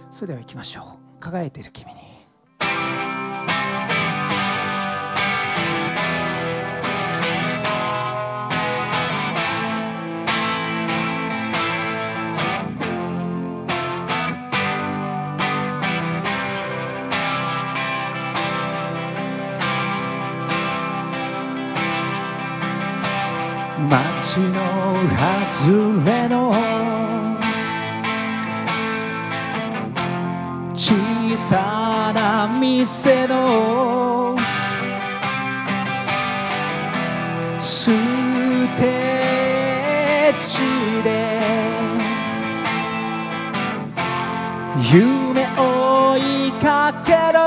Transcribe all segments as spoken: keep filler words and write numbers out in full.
それでは行きましょう。輝いている君に。街の外れの小さな店のステージで夢追いかける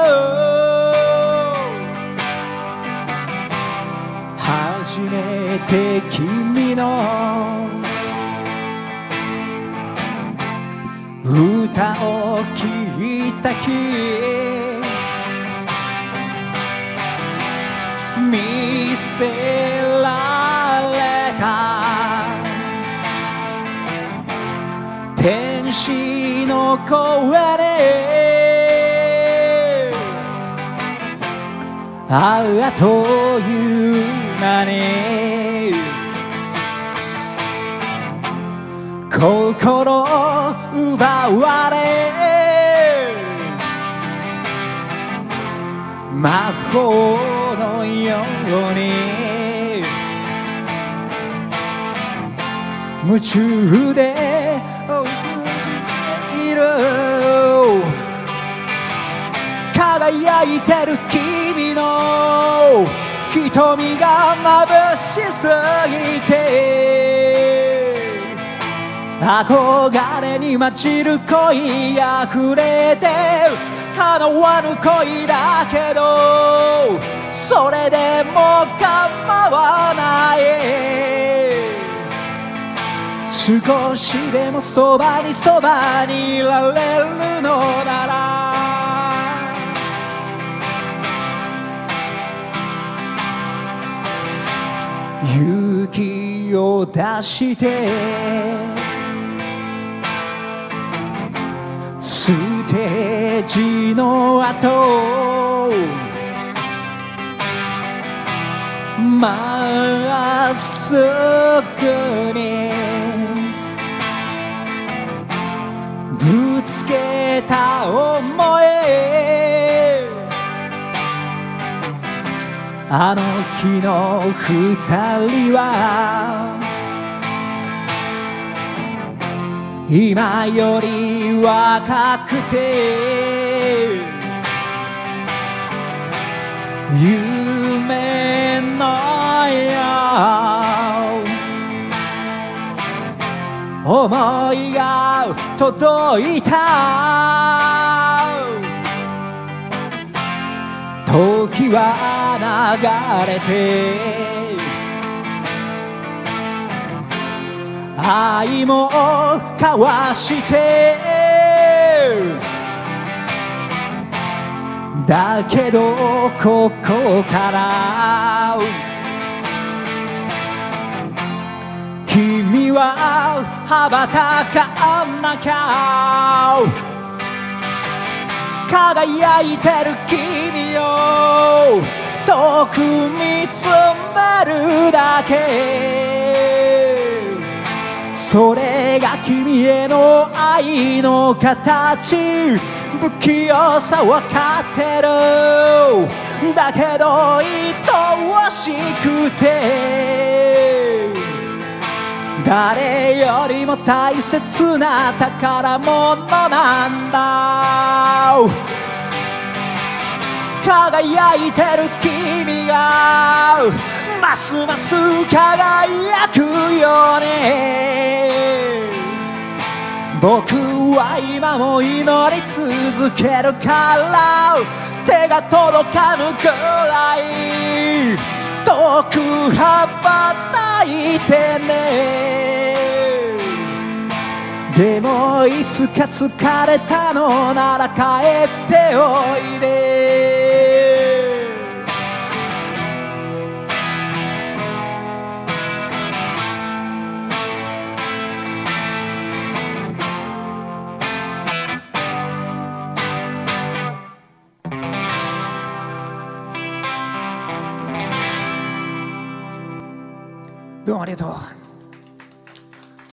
初めて君の歌を聴いた日見せられた天使の声でああという間に心奪われ魔法のように夢中でいる輝いてる君の瞳が眩しすぎて憧れに満ちる恋溢れて叶わぬ恋だけどそれでも構わない少しでもそばにそばにいられるのなら勇気を出してステージの後まっすぐにぶつけた想いあの日の二人は今より若くて夢のよ思いが届いた時は流れて愛も交わしてだけどここから君は羽ばたかなきゃ輝いてる君を遠く見つめるだけそれが君への愛の形不器用さわかってるだけど愛おしくて誰よりも大切な宝物なんだ輝いてる君がますます輝くよね僕は今も祈り続けるから手が届かぬくらい遠く羽ばたいてねでもいつか疲れたのなら帰っておいでどうもありがとう。